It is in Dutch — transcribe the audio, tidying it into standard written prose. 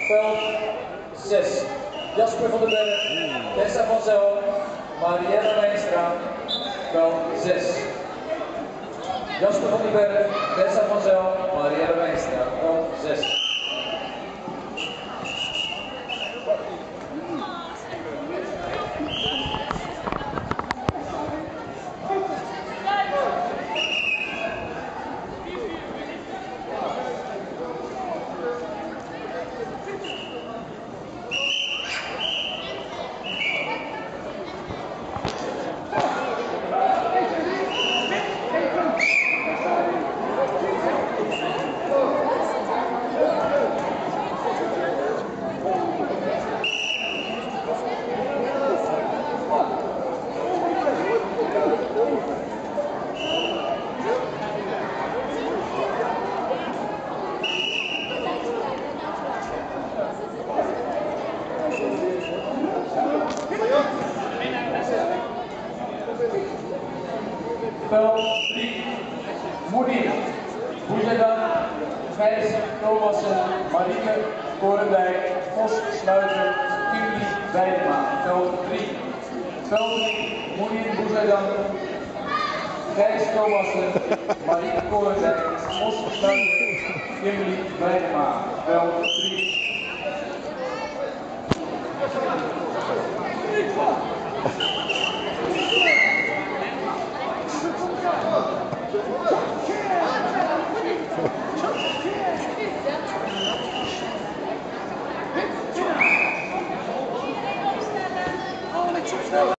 Veld 6. Jasper van den Berg, Tessa van Zel, Marielle Wijnstra. Veld 6. Jasper van den Berg, Tessa van Zel, Marielle Wijnstra. Veld 6. Veld 3. Moedien, Boezedan, Gijs Thomassen, Marieke Korendijk, Vos Sluiter, Kimberly Weidema. Veld 3. Veld 3. Moedien, Boezedan, Gijs Thomassen, Marieke Korendijk, Vos Sluiter, Kimberly Weidema. Veld 3.